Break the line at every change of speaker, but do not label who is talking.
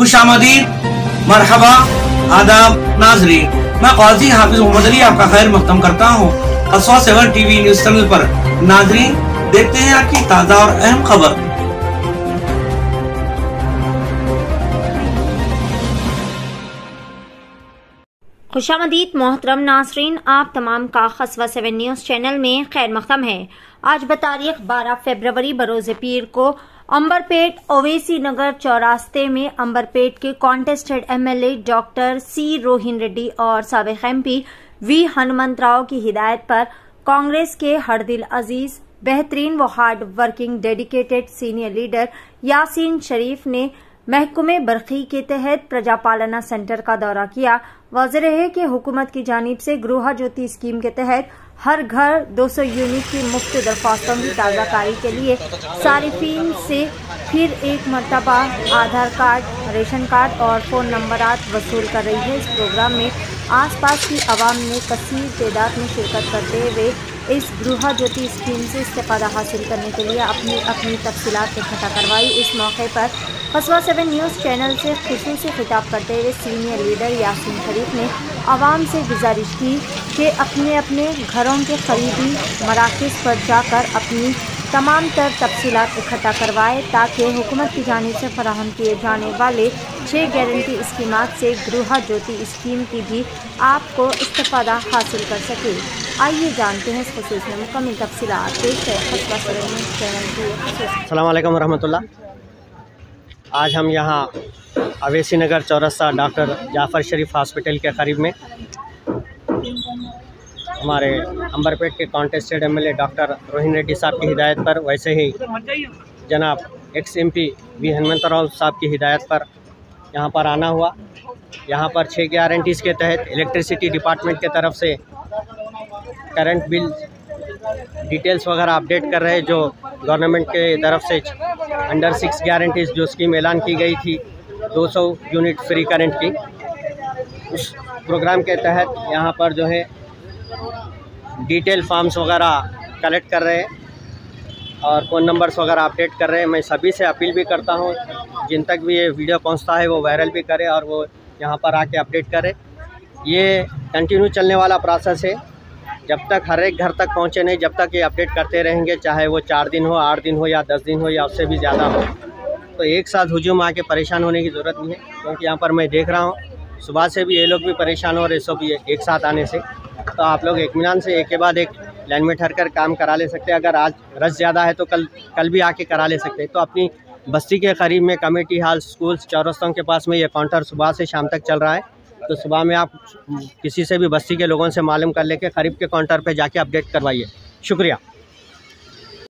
खुशामदीद, मरहबा, आदाब नाजरीन। मैं काजी हाफिज मोहम्मद अली आपका खैर मक़दम करता हूँ कस्बा 7 टीवी न्यूज़ चैनल पर। नाजरीन, देखते हैं आज की ताज़ा और अहम खबर।
खुशामदीद मोहतरम नाजरीन, आप तमाम का कस्बा 7 न्यूज़ चैनल में खैर मक़दम है। आज बतारीख 12 फरवरी बरोज़ पीर को अंबरपेट ओवैसी नगर चौरास्ते में अंबरपेट के contested MLA doctor C Rohin Reddy और साबिक़ एमपी वी हनुमंतराव की हिदायत पर कांग्रेस के हरदिल अजीज, बेहतरीन व hard working dedicated senior leader Yasin Sharif ने महकमे बरखी के तहत प्रजापालना सेंटर का दौरा किया। वाज़ेह है कि हुकूमत की जानिब से गृह ज्योति स्कीम के तहत हर घर 200 यूनिट की मुफ्त दरख्वास्तों की ताज़ाकारी के लिए सारिफीन से फिर एक मरतबा आधार कार्ड, रेशन कार्ड और फ़ोन नंबरात वसूल कर रही है। इस प्रोग्राम में आसपास की आवाम ने कसीर तादाद में शिरकत करते हुए इस गृह ज्योति स्कीम से इस्तेफादा हासिल करने के लिए अपनी अपनी तफसीलात इकट्ठा करवाई। इस मौके पर कस्बा 7 न्यूज़ चैनल से खुसूसी खिताब करते हुए सीनियर लीडर यासीन शरीफ ने आवाम से गुजारिश की कि अपने अपने घरों के करीबी मराकज़ पर जाकर अपनी तमाम तर तफसीलात इकट्ठा करवाए ताकि हुकूमत की जानिब से फराहम किए जाने वाले 6 गारंटी स्कीमात से गृह ज्योति स्कीम की भी आपको इस्तेफादा हासिल कर सके। आइए जानते हैं इस खुसूस में मुकम्मल तफसीलात। पेश है कस्बा 7 न्यूज़ चैनल की।
अस्सलाम वालेकुम रहमतुल्लाह। आज हम यहाँ ओवैसी नगर चौरस्ता डॉक्टर जाफ़र शरीफ हॉस्पिटल के करीब में हमारे अंबरपेट के contested MLA doctor Rohin Reddy साहब की हिदायत पर, वैसे ही जनाब एक्स एमपी वी हनुमंतराव साहब की हिदायत पर यहाँ पर आना हुआ। यहाँ पर 6 गारंटीज़ के तहत इलेक्ट्रिसिटी डिपार्टमेंट के तरफ से करंट बिल डिटेल्स वगैरह अपडेट कर रहे, जो गवर्नमेंट के तरफ से अंडर 6 गारंटीज़ जो स्कीम ऐलान की गई थी 200 यूनिट फ्री करंट की, उस प्रोग्राम के तहत यहाँ पर जो है डिटेल फॉर्म्स वगैरह कलेक्ट कर रहे हैं और फ़ोन नंबर्स वगैरह अपडेट कर रहे हैं। मैं सभी से अपील भी करता हूँ जिन तक भी ये वीडियो पहुँचता है वो वायरल भी करे और वो यहाँ पर आके अपडेट करे। ये कंटिन्यू चलने वाला प्रोसेस है, जब तक हर एक घर तक पहुँचे नहीं, जब तक ये अपडेट करते रहेंगे, चाहे वो 4 दिन हो, 8 दिन हो या 10 दिन हो या उससे भी ज़्यादा हो। तो एक साथ हुजूम आके परेशान होने की ज़रूरत नहीं है, क्योंकि यहाँ पर मैं देख रहा हूँ सुबह से भी ये लोग भी परेशान हो रहे सब ये एक साथ आने से। तो आप लोग इत्मीनान से एक के बाद एक लाइन में ठहर कर काम करा ले सकते हैं। अगर आज रश ज़्यादा है तो कल भी आके करा ले सकते हैं। तो अपनी बस्ती के करीब में कमेटी हॉल, स्कूल्स, चौरस्तों के पास में ये काउंटर सुबह से शाम तक चल रहा है। तो सुबह में आप किसी से भी बस्ती के लोगों से मालूम कर लेके करीब के काउंटर पे जाके अपडेट करवाइए। शुक्रिया।